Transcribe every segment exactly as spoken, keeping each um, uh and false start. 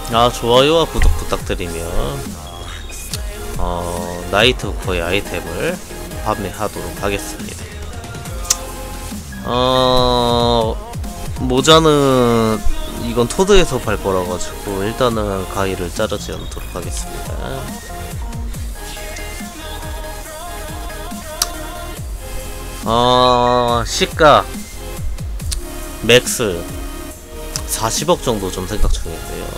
아, 좋아요와 구독 부탁드리면 어, 나이트워커의 아이템을 판매하도록 하겠습니다. 어, 모자는 이건 토드에서 팔 거라 가지고 일단은 가위를 자르지 않도록 하겠습니다. 어, 시가 맥스 사십억 정도 좀 생각 중인데요.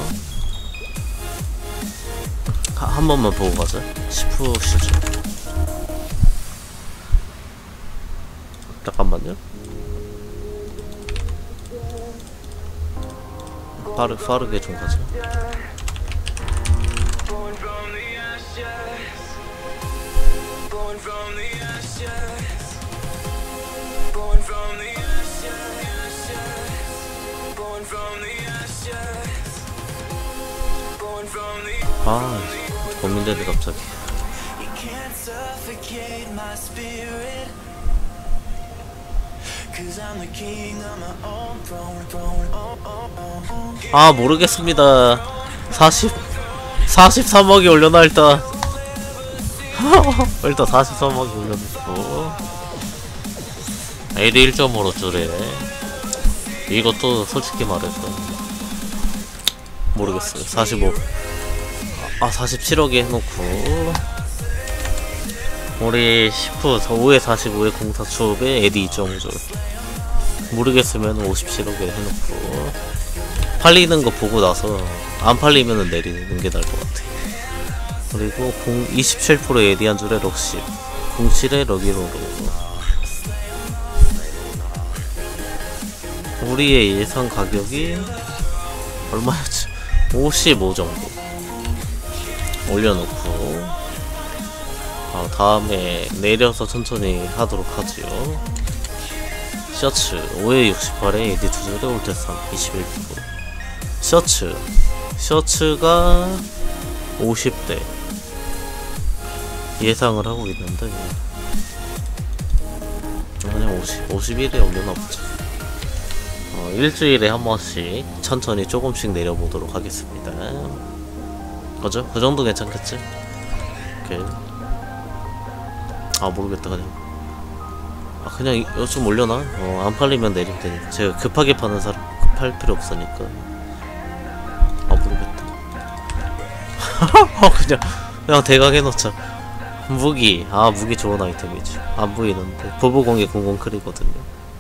하, 한 번만 보고 가자. 시프 시즈. 잠깐만요. 빠르, 빠르게 좀 가자. 아, 고민되네 갑자기. 아, 모르겠습니다. 사십 사십삼억이 올려놔. 일단 일단 사십삼억이 올려놓고 에이디 일 점 오로 줄에 이것도 솔직히 말해서 모르겠어요. 사십오. 아, 사십칠억에 해놓고 우리 시프 오에 사십오에 공사 초업에 에디 이 점 오 줄 모르겠으면 오십칠억에 해놓고 팔리는 거 보고 나서 안 팔리면은 내리는 게 나을 것 같아. 그리고 이십칠 퍼센트 에디 한 줄에 럭십, 공칠에 럭이로로. 우리의 예상 가격이 얼마였지? 오십오 정도 올려놓고 아, 다음에 내려서 천천히 하도록 하지요. 셔츠 오에 육십팔에 에디 두 줄에 올테삼 이십일 퍼센트. 셔츠 셔츠가 오십 대 예상을 하고 있는데 그냥 오십, 오십일에 올려놔보자. 어, 일주일에 한 번씩 천천히 조금씩 내려보도록 하겠습니다. 그죠? 그 정도 괜찮겠지? 오케이. 아, 모르겠다. 그냥 아, 그냥 이거 좀 올려놔. 어, 안 팔리면 내리면 되니까. 제가 급하게 파는 사람 급할 필요 없으니까. 아, 모르겠다. 그냥 그냥 대강 해놓자. 무기. 아, 무기 좋은 아이템이지. 안 보이는데 보보공이 공공 클이거든요.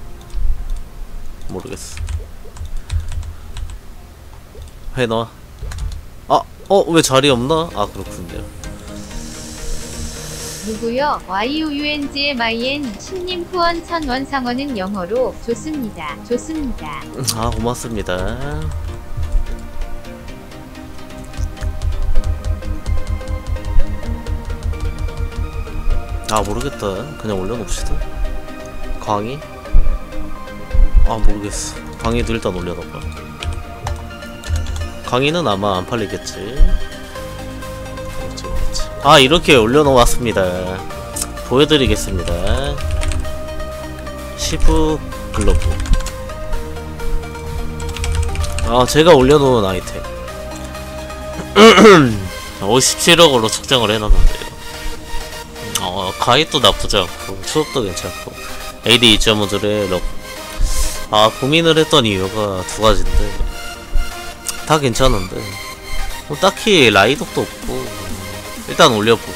모르겠어. 해놔. 아, 어, 왜 자리 없나? 아, 그렇군요. 누구요? 와이오유엔지엠아이엔 신님 후원 천원 상원은 영어로 좋습니다. 좋습니다. 아, 고맙습니다. 아, 모르겠다. 그냥 올려놓읍시다. 강의? 아, 모르겠어. 강의도 일단 올려놓을까? 강의는 아마 안 팔리겠지. 그렇지, 그렇지. 아, 이렇게 올려놓았습니다. 보여드리겠습니다. 시브 글러브. 아, 제가 올려놓은 아이템. 오십칠억으로 측정을 해놨는데요. 어, 가입도 나쁘지 않고 수업도 괜찮고 에이디 이 점 오 줄에 럭. 아, 고민을 했던 이유가 두 가지인데 다 괜찮은데 뭐 딱히 라이덕도 없고 일단 올려보고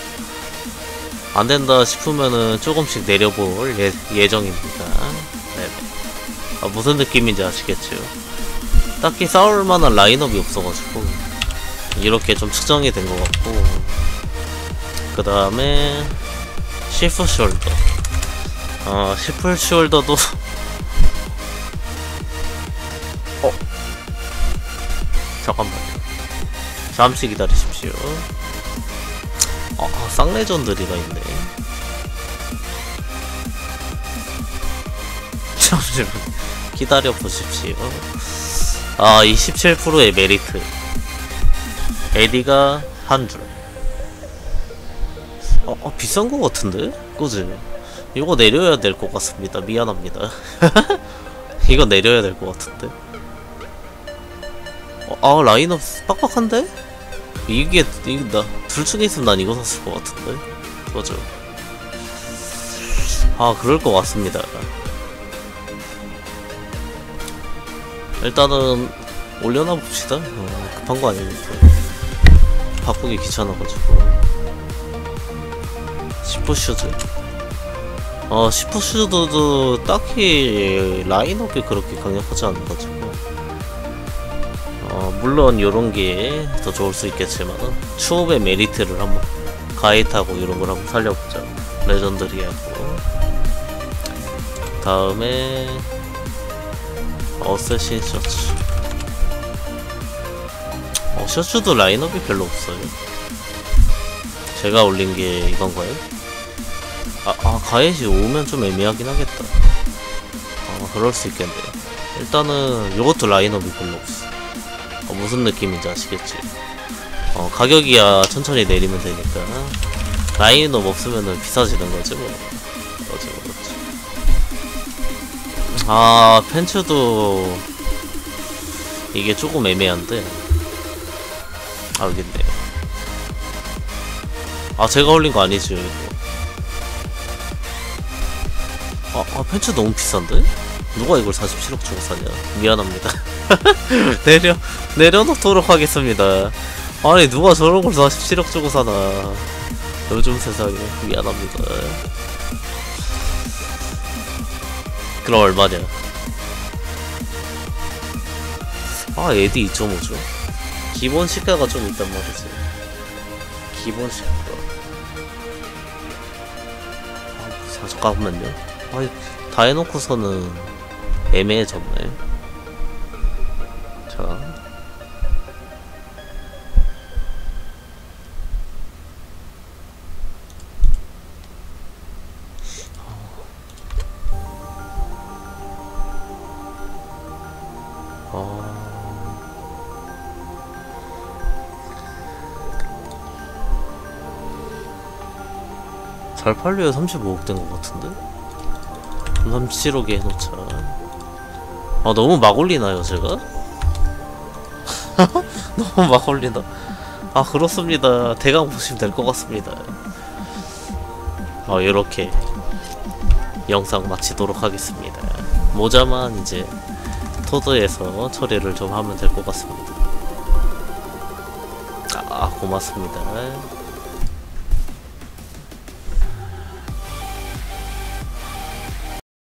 안된다 싶으면은 조금씩 내려볼 예, 예정입니다. 네. 아, 무슨 느낌인지 아시겠죠? 딱히 싸울만한 라인업이 없어가지고 이렇게 좀 측정이 된 것 같고, 그 다음에 시프 숄더. 어, 시프 숄더도 어? 잠깐만요. 잠시 기다리십시오. 아, 아, 쌍레전드리가 있네. 잠시만 기다려 보십시오. 아, 이십칠 퍼센트의 메리트. 에디가 한 줄. 어, 어, 비싼 거 같은데? 그지? 이거 내려야 될 것 같습니다. 미안합니다. 이거 내려야 될 것 같은데? 어, 아 라인업 빡빡한데? 이게 이게 나 둘 중에 있으면 난 이거 샀을 것 같은데. 맞아. 아 그럴 것 같습니다. 일단은 올려놔 봅시다. 어, 급한 거 아니니까. 바꾸기 귀찮아가지고. 시프 슈즈. 어 시프 슈즈도 딱히 라인업이 그렇게 강력하지 않아가지고. 어, 물론 요런게 더 좋을 수 있겠지만 추업의 메리트를 한번 가이트하고 이런걸 한번 살려보자. 레전드리하고 다음에 어쌔신 셔츠. 어 셔츠도 라인업이 별로 없어요. 제가 올린게 이건가요? 아, 아 가이시 오면 좀 애매하긴 하겠다. 어 그럴 수 있겠네. 일단은 요것도 라인업이 별로 없어. 어, 무슨 느낌인지 아시겠지? 어, 가격이야 천천히 내리면 되니까. 라인업 없으면은 비싸지는 거지, 뭐. 그렇지, 그렇지. 아, 팬츠도 이게 조금 애매한데. 아, 여기 있네. 아, 제가 올린 거 아니지, 이거. 아, 아, 팬츠 너무 비싼데? 누가 이걸 사십칠억 주고 사냐? 미안합니다. 내려, 내려놓도록 하겠습니다. 아니, 누가 저런 걸 사십칠억 주고 사나. 요즘 세상에. 미안합니다. 그럼 얼마냐? 아, 에디 이 점 오죠. 기본 시가가 좀 있단 말이지. 기본 시가. 아, 잠깐만요. 아이, 다 해놓고서는 애매해졌네. 자. 어. 잘 팔려야 삼십오억 된 것 같은데? 삼십칠억에 해놓자. 아 너무 막 올리나요 제가? 너무 막 올린다. 아 그렇습니다. 대강 보시면 될 것 같습니다. 아 이렇게 영상 마치도록 하겠습니다. 모자만 이제 토드에서 처리를 좀 하면 될 것 같습니다. 아 고맙습니다.